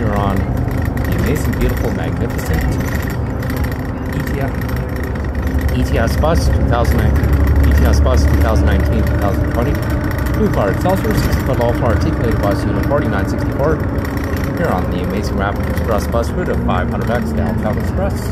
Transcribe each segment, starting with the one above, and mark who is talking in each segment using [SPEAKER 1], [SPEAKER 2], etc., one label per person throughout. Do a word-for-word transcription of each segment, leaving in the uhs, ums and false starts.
[SPEAKER 1] You're on the amazing, beautiful, magnificent E T S, E T S Bus two thousand nine, E T S Bus twenty nineteen to twenty twenty. New Flyer Excelsior, sixty foot low floor articulated bus unit forty-nine sixty-four. Here on the amazing Rapid Express bus route of five hundred X Downtown Express.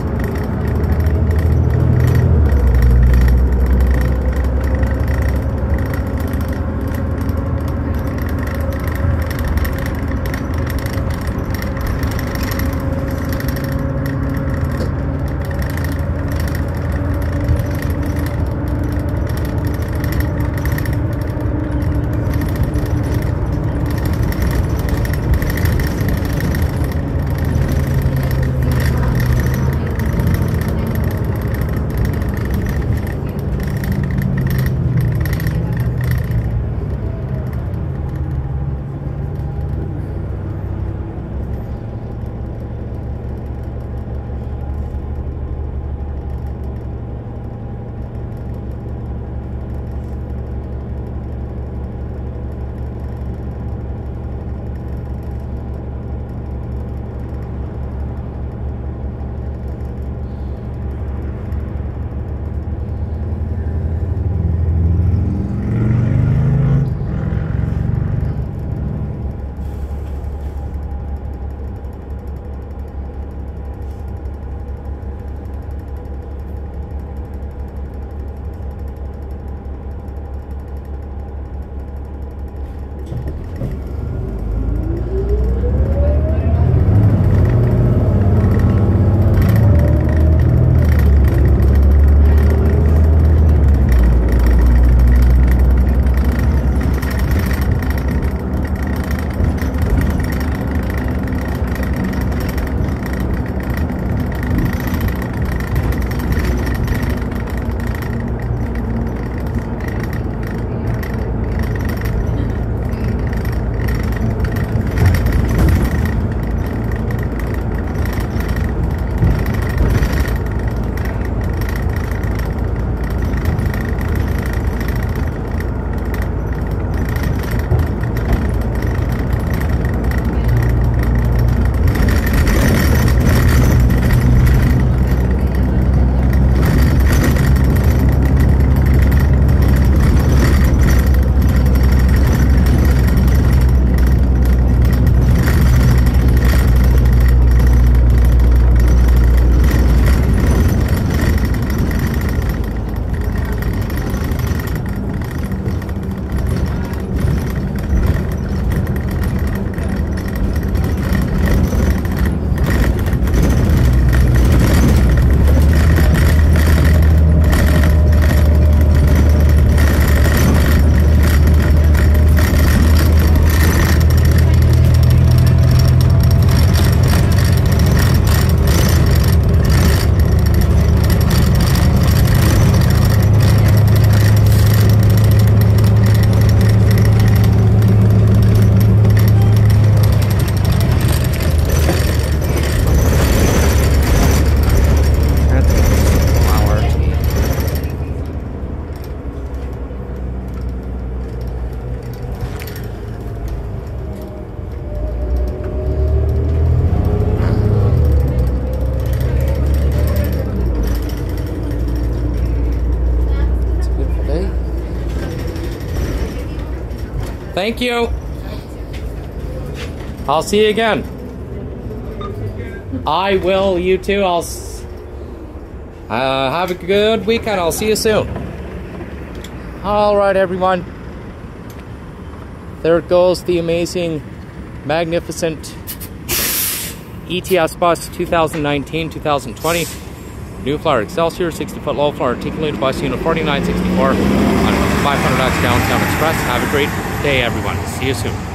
[SPEAKER 1] Thank you. I'll see you again. I will. You too. I'll uh, have a good weekend. I'll see you soon. All right, everyone. There it goes, the amazing, magnificent E T S Bus twenty nineteen to twenty twenty. New Flyer Excelsior, sixty foot low floor articulated bus unit forty-nine sixty-four on five hundred X Downtown Express. Have a great day, everyone. See you soon.